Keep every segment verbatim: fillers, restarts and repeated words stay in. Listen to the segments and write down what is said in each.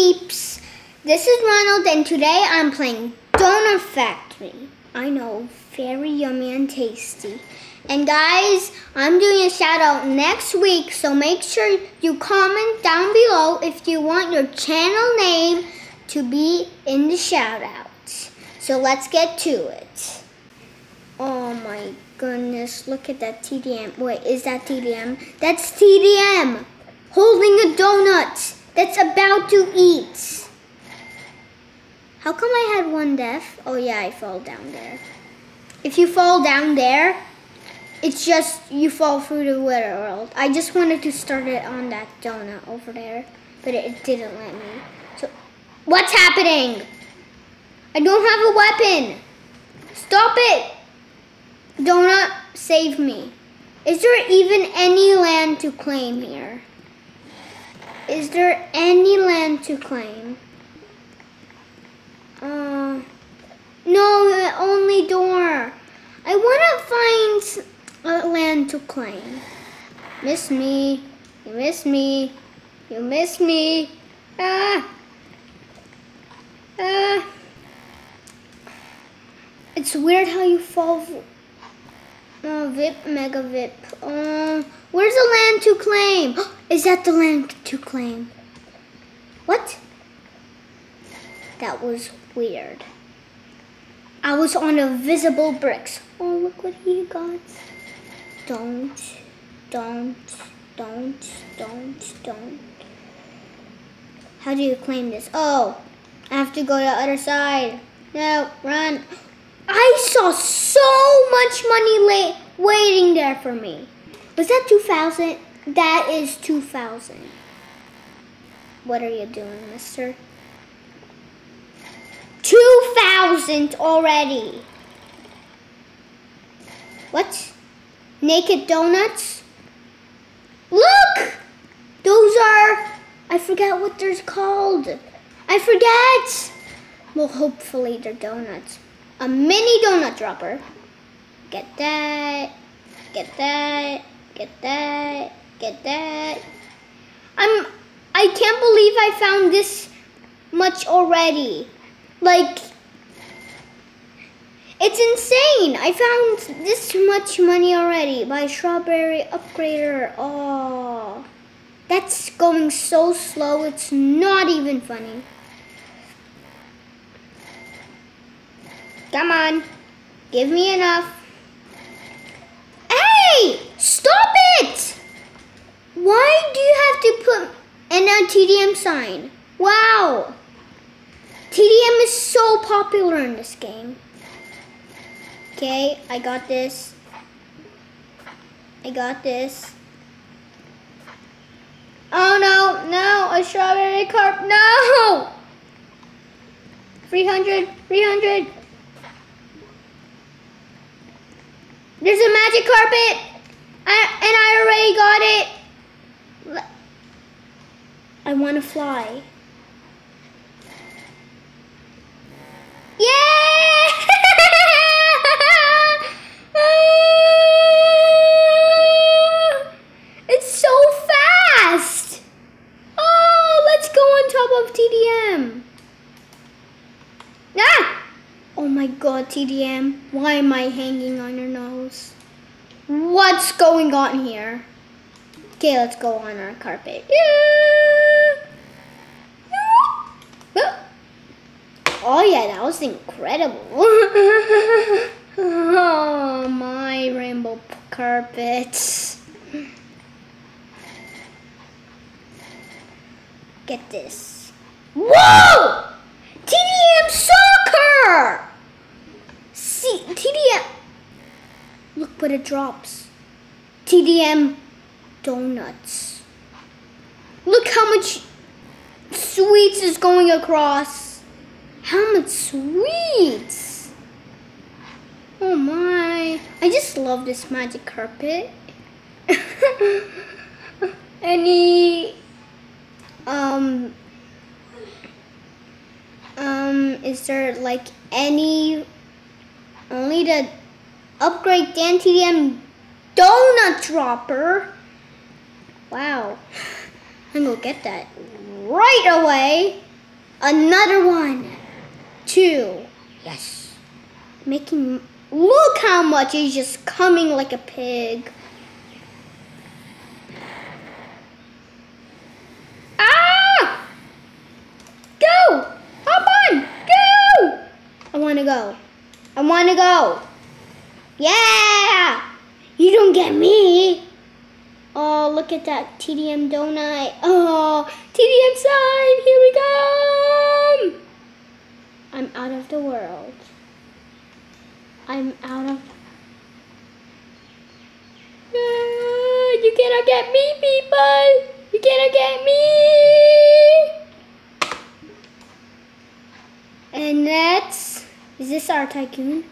peeps? This is Ronald and today I'm playing Donut Factory. I know, very yummy and tasty. And guys, I'm doing a shout out next week, so make sure you comment down below if you want your channel name to be in the shout outs. So let's get to it. Oh my goodness, look at that T D M. Wait, is that T D M? That's T D M holding a donut that's about to eat. How come I had one death? Oh yeah, I fell down there. If you fall down there, it's just you fall through the wither world. I just wanted to start it on that donut over there, but it didn't let me. So, what's happening? I don't have a weapon. Stop it. Donut, save me. Is there even any land to claim here? Is there any land to claim? Uh, no, only door. I want to find a land to claim. Miss me. You miss me. You miss me. Ah. Ah. It's weird how you fall. Oh, V I P, Mega V I P. Oh, where's the land to claim? Is that the land to claim? What? That was weird. I was on invisible bricks. Oh, look what he got. Don't, don't, don't, don't, don't. How do you claim this? Oh, I have to go to the other side. No, run. I saw so much money lay, waiting there for me. Was that two thousand? That is two thousand. What are you doing, mister? two thousand already. What? Naked donuts? Look! Those are, I forget what they're called. I forget. Well, hopefully they're donuts. A mini donut dropper. Get that. Get that. Get that. Get that. I'm, I can't believe I found this much already. Like, it's insane. I found this much money already by Strawberry Upgrader. Oh, that's going so slow. It's not even funny. Come on, give me enough. Hey, stop it! Why do you have to put in a T D M sign? Wow. T D M is so popular in this game. Okay, I got this. I got this. Oh no, no, a strawberry carp, no! three hundred, three hundred. There's a magic carpet, I, and I already got it. I want to fly. Yeah! It's so fast. Oh, let's go on top of T D M. Ah! Oh my God, T D M. Why am I hanging on your nose? What's going on here? Okay, let's go on our carpet. Yeah! Oh yeah, that was incredible. Oh, my rainbow carpets. Get this. Whoa! T D M soccer! See, T D M. Look what it drops. T D M donuts. Look how much sweets is going across. How much sweets? Oh my. I just love this magic carpet. Any, um, um, is there like any, only the upgrade Dan T D M donut dropper? Wow. I'm gonna get that right away. Another one. Two. Yes. Making, look how much is just coming like a pig. Ah! Go! Hop on! Go! I want to go. I want to go. Yeah! You don't get me. Oh, look at that T D M donut. Oh, T D M sign. Here we go. I'm out of the world. I'm out of... Ah, you cannot get me, people. You cannot get me. And that's... Is this our tycoon?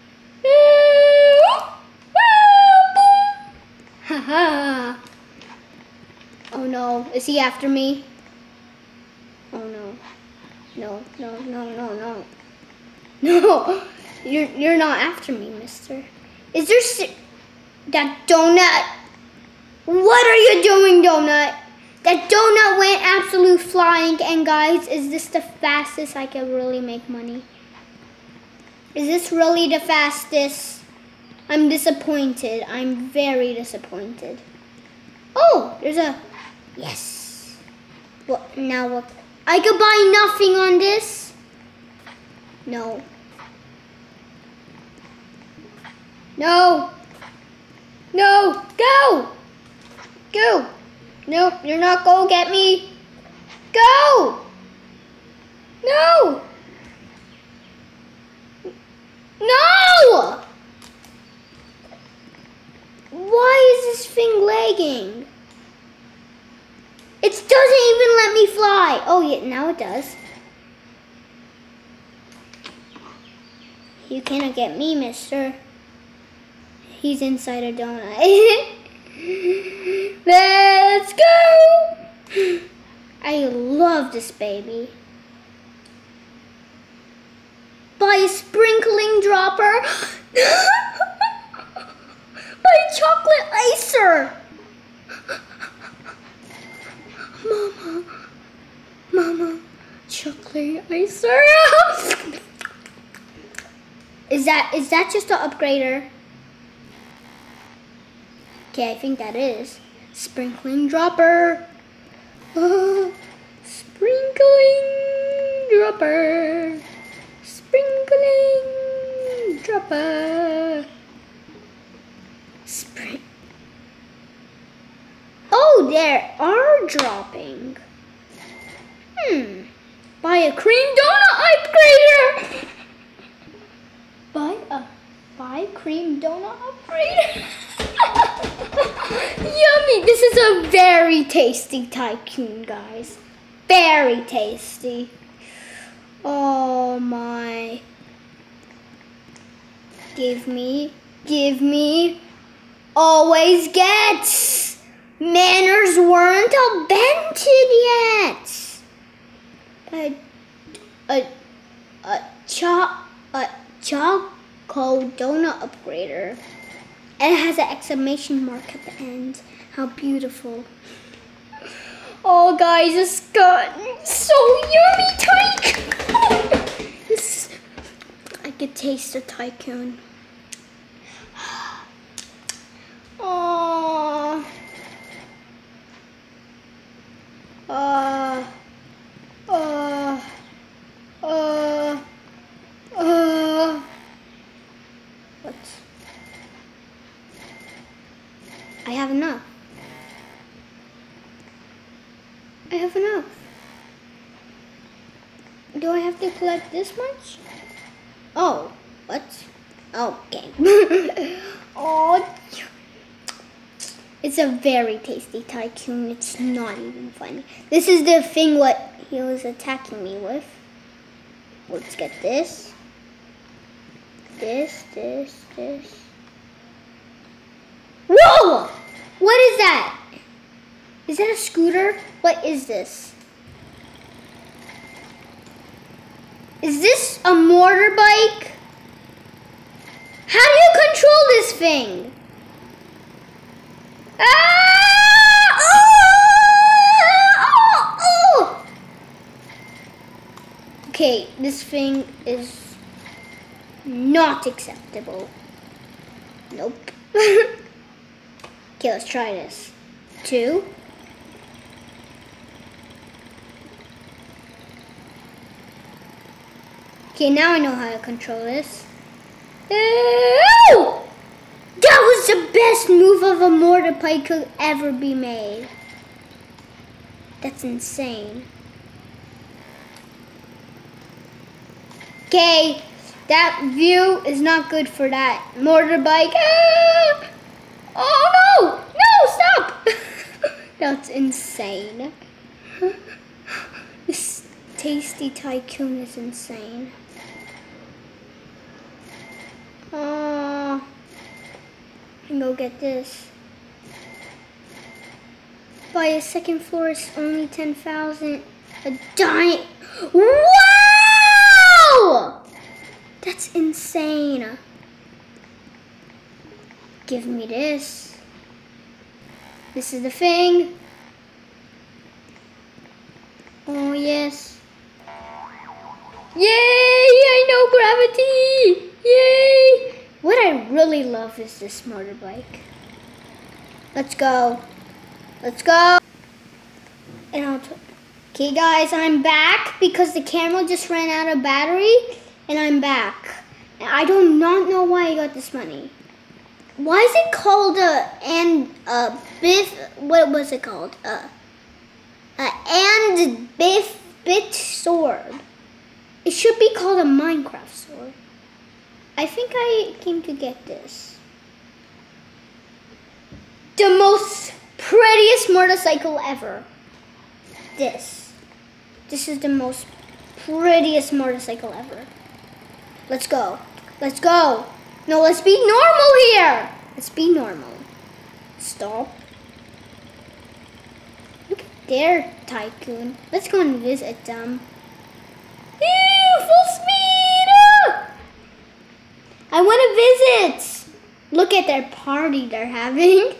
Haha. Oh no, is he after me? Oh no. No, no, no, no, no. No, you're, you're not after me, mister. Is there... Si that donut? What are you doing, donut? That donut went absolute flying. And guys, is this the fastest I can really make money? Is this really the fastest? I'm disappointed. I'm very disappointed. Oh, there's a... Yes. What, now what? I could buy nothing on this? No. No. No. Go. Go. No, you're not going to get me. Go. No. No. Why is this thing lagging? It doesn't even let me fly. Oh, yeah, now it does. You cannot get me, mister. He's inside a donut. Let's go. I love this baby. By a sprinkling dropper. By a chocolate icer. Mama. Mama. Chocolate icer. Is that is that just an upgrader? Okay, I think that is. Sprinkling dropper. Oh, sprinkling dropper. Sprinkling dropper. Spring. Oh, there are dropping. Hmm. Buy a cream donut upgrader. Buy a buy cream donut upgrader. Yummy. This is a very tasty tycoon, guys. Very tasty. Oh my. Give me, give me, always gets. Manners weren't invented yet. A, a, a, cho, a choco donut upgrader. And it has an exclamation mark at the end. How beautiful. Oh guys, it's got so yummy tycoon. This, I could taste the tycoon. Oh. Uh, uh, uh, uh. What? I have enough. I have enough. Do I have to collect this much? Oh, what? Okay. Oh, it's a very tasty tycoon. It's not even funny. This is the thing what he was attacking me with. Let's get this. This, this, this. Whoa! What is that? Is that a scooter? What is this? Is this a motorbike? How do you control this thing? Ah! Oh! Oh! Oh! this thing is not acceptable. Nope. Okay, let's try this. Two. Okay, now I know how to control this. Ooh! That was the best move of a mortar pike could ever be made. That's insane. Okay, that view is not good for that mortar bike. Ah! Oh no! No, stop! That's insane. This Tasty Tycoon is insane. Oh, I can go get this. By a second floor is only ten thousand. A giant. Wow! That's insane. Give me this. This is the thing. Oh, yes. Yay! I know gravity! Yay! What I really love is this motorbike. Let's go. Let's go. And I'll t okay, guys, I'm back because the camera just ran out of battery, and I'm back. And I do not know why I got this money. Why is it called a and a Biff? What was it called? Uh, a and Biff Bit sword. It should be called a Minecraft sword. I think I came to get this. The most prettiest motorcycle ever. This. This is the most prettiest motorcycle ever. Let's go. Let's go. No, let's be normal here. Let's be normal. Stop. Look at their tycoon. Let's go and visit them. Ew, full speed! I want to visit. Look at their party they're having.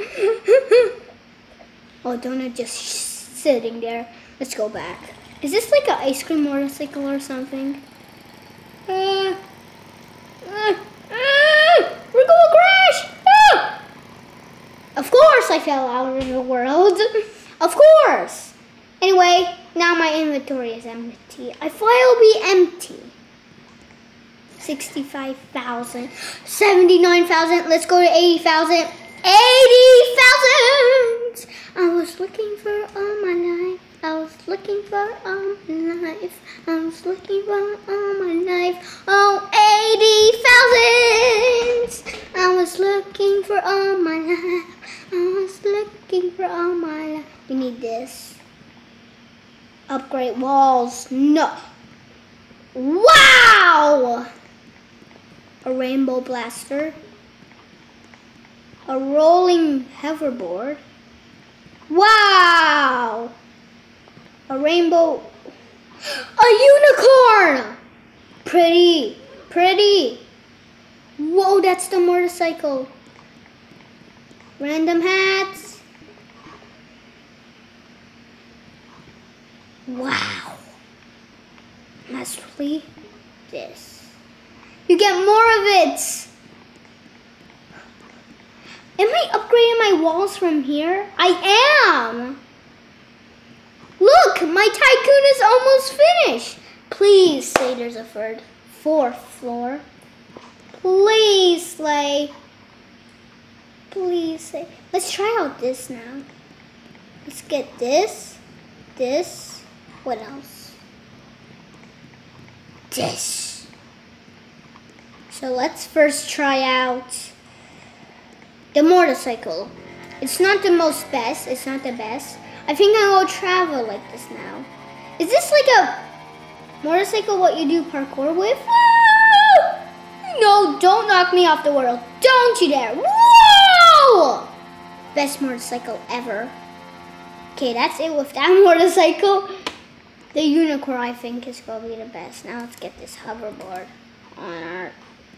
Oh, Donut just sitting there. Let's go back. Is this like an ice cream motorcycle or something? Uh, uh, uh, we're gonna crash! Ah! Of course I fell out of the world. Of course. Anyway, now my inventory is empty. I thought it would be empty. sixty-five thousand, seventy-nine thousand, let's go to eighty thousand, eighty thousand! I was looking for all my life, I was looking for all my life, I was looking for all my life, oh, eighty thousand! I was looking for all my life, I was looking for all my life. We need this. Upgrade walls, no. Wow! A rainbow blaster, a rolling hoverboard. Wow! A rainbow, a unicorn! Pretty, pretty. Whoa, that's the motorcycle. Random hats. Wow. Lastly, this. You get more of it. Am I upgrading my walls from here? I am. Look, my tycoon is almost finished. Please say there's a third, fourth floor. Please, Slay. Please say. Let's try out this now. Let's get this, this. What else? This. So let's first try out the motorcycle. It's not the most best. It's not the best. I think I will travel like this now. Is this like a motorcycle what you do parkour with? Woo! No, don't knock me off the world. Don't you dare. Whoa! Best motorcycle ever. Okay, that's it with that motorcycle. The unicorn, I think, is going to be the best. Now let's get this hoverboard on our...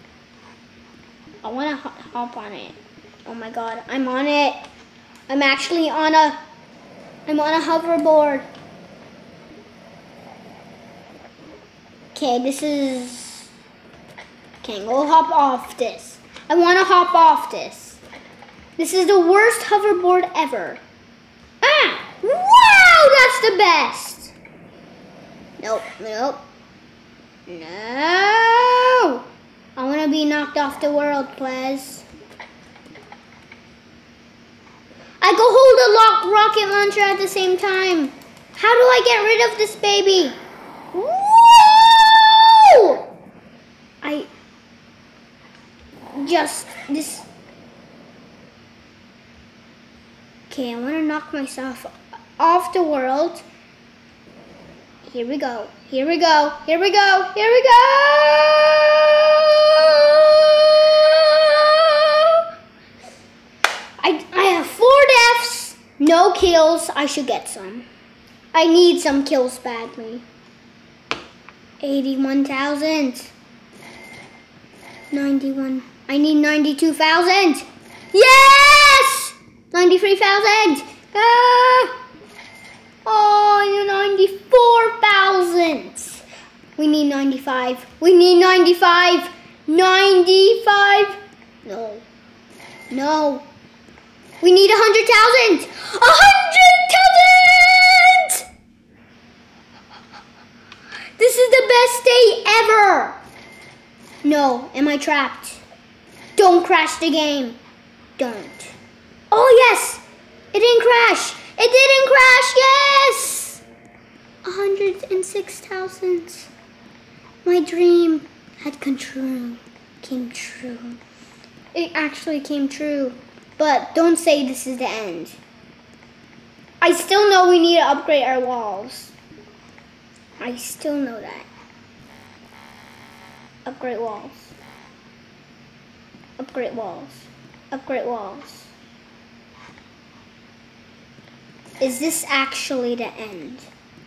I want to hop on it. Oh my god, I'm on it. I'm actually on a... I'm on a hoverboard. Okay, this is... Okay, go hop off this. I want to hop off this. This is the worst hoverboard ever. Ah! Wow, that's the best. Nope, nope. No! I want to be knocked off the world, please. I can hold a lock rocket launcher at the same time. How do I get rid of this baby? Whoa! I just this. Okay, I want to knock myself off the world. Here we go. Here we go. Here we go. Here we go. I I have four deaths, no kills. I should get some. I need some kills badly. eighty-one thousand. ninety-one. I need ninety-two thousand. Yes! ninety-three thousand. Ah! Oh, ninety-four thousand. We need ninety-five. We need ninety-five. ninety-five. No. No. We need one hundred thousand. one hundred thousand! This is the best day ever. No, am I trapped? Don't crash the game. Don't. Oh, yes. It didn't crash. It didn't crash. Yes. one hundred six thousand. My dream had come true. Came true. It actually came true. But don't say this is the end. I still know we need to upgrade our walls. I still know that. Upgrade walls. Upgrade walls. Upgrade walls. Is this actually the end?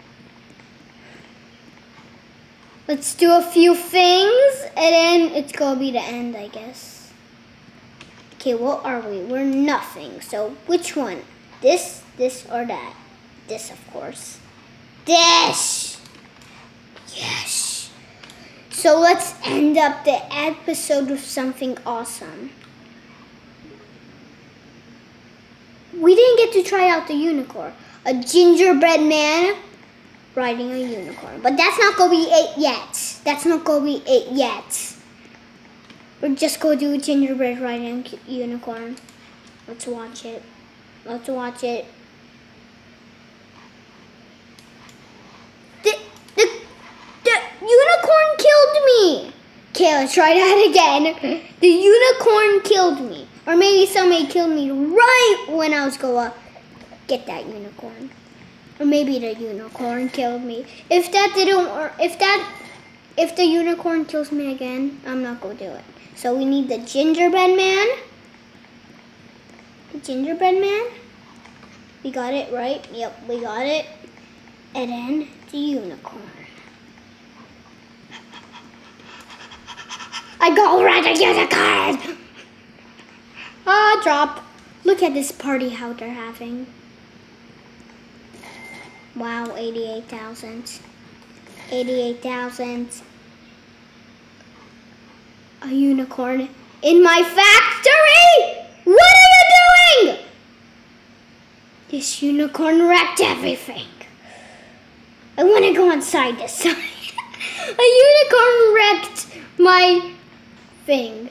Let's do a few things and then it's gonna be the end, I guess. Okay, what are we? We're nothing. So which one? This, this, or that? This, of course. This! Yes! So let's end up the episode with something awesome. We didn't get to try out the unicorn. A gingerbread man riding a unicorn. But that's not going to be it yet. That's not going to be it yet. We're just going to do a gingerbread riding a unicorn. Let's watch it. Let's watch it. The, the, the unicorn killed me. Okay, let's try that again. The unicorn killed me. Or maybe somebody killed me right when I was going to get that unicorn. Or maybe the unicorn killed me. If that didn't, or if that, if the unicorn kills me again, I'm not going to do it. So we need the gingerbread man. The gingerbread man. We got it, right? Yep, we got it. And then the unicorn. I go ride a unicorn! Ah, drop. Look at this party how they're having. Wow, eighty-eight thousand. eighty-eight thousand. A unicorn in my factory? What are you doing? This unicorn wrecked everything. I want to go inside this side. A unicorn wrecked my thing.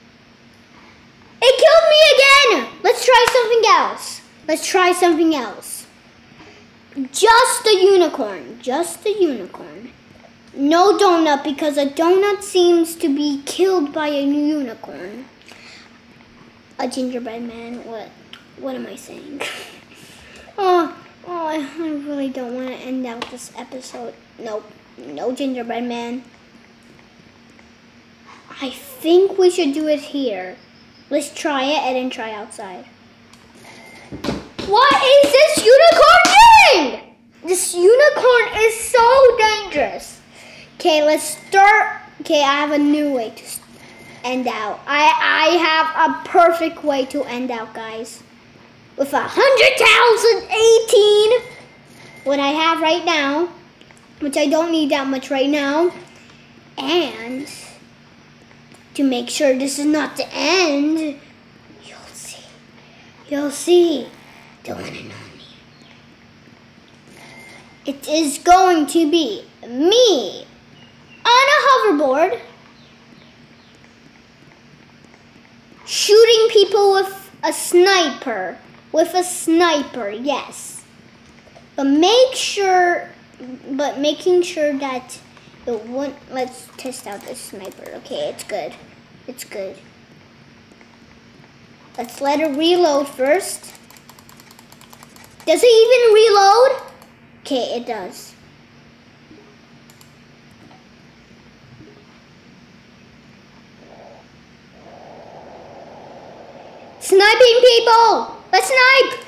It killed me again. Let's try something else. Let's try something else. Just a unicorn. Just a unicorn. No donut, because a donut seems to be killed by a unicorn. A gingerbread man. What? What am I saying? oh, oh, I really don't want to end out this episode. Nope. No gingerbread man. I think we should do it here. Let's try it and then try outside. What is this unicorn doing? This unicorn is so dangerous. Okay, let's start. Okay, I have a new way to end out. I, I have a perfect way to end out, guys. With a hundred thousand eighteen, what I have right now, which I don't need that much right now, And to make sure this is not the end, you'll see. You'll see the one and only. It is going to be me on a hoverboard shooting people with a sniper. With a sniper, yes. But make sure, but making sure that it won't, let's test out this sniper. Okay, it's good. It's good. Let's let it reload first. Does it even reload? Okay, it does. Sniping people! Let's snipe!